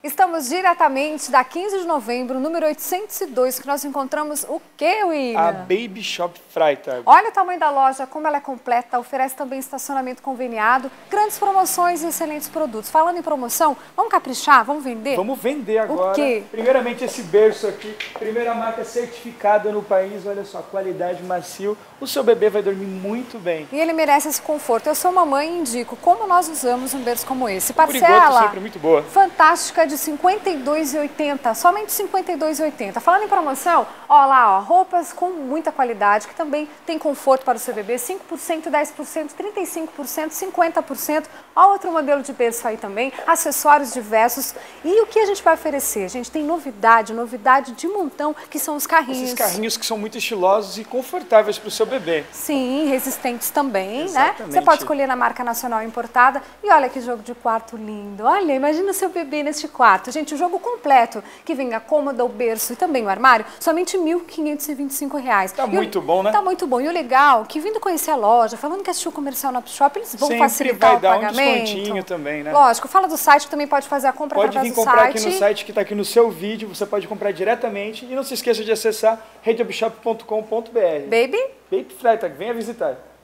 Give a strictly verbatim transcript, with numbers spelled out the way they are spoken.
Estamos diretamente da quinze de novembro, número oitocentos e dois, que nós encontramos o quê, William? A Baby Shop Freitag. Olha o tamanho da loja, como ela é completa, oferece também estacionamento conveniado, grandes promoções e excelentes produtos. Falando em promoção, vamos caprichar, vamos vender? Vamos vender agora. O quê? Primeiramente esse berço aqui, primeira marca certificada no país, olha só, qualidade macio. O seu bebê vai dormir muito bem. E ele merece esse conforto. Eu sou mamãe e indico como nós usamos um berço como esse. Por enquanto, Parcela sempre muito boa. fantástica de cinquenta e dois reais e oitenta centavos, somente cinquenta e dois reais e oitenta centavos. Falando em promoção, ó lá, ó, roupas com muita qualidade, que também tem conforto para o seu bebê, cinco por cento, dez por cento, trinta e cinco por cento, cinquenta por cento. Ó, outro modelo de berço aí também, acessórios diversos. E o que a gente vai oferecer? A gente tem novidade, novidade de montão, que são os carrinhos. Esses carrinhos que são muito estilosos e confortáveis para o seu bebê. Sim, resistentes também, Exatamente. né? Você pode escolher na marca nacional importada. E olha que jogo de quarto lindo. Olha, imagina o seu bebê neste quarto. Gente, o jogo completo, que vem a cômoda, o berço e também o armário, somente mil quinhentos e vinte e cinco reais. Tá e muito o, bom, né? Tá muito bom. E o legal, que vindo conhecer a loja, falando que assistiu o comercial na Upshop, eles vão Sempre facilitar vai o dar pagamento. um descontinho também, né? Lógico, fala do site, que também pode fazer a compra Pode através vir do comprar site. aqui no site que está aqui no seu vídeo, você pode comprar diretamente e não se esqueça de acessar rede upshop ponto com ponto br. Baby? Baby Freitag, venha visitar.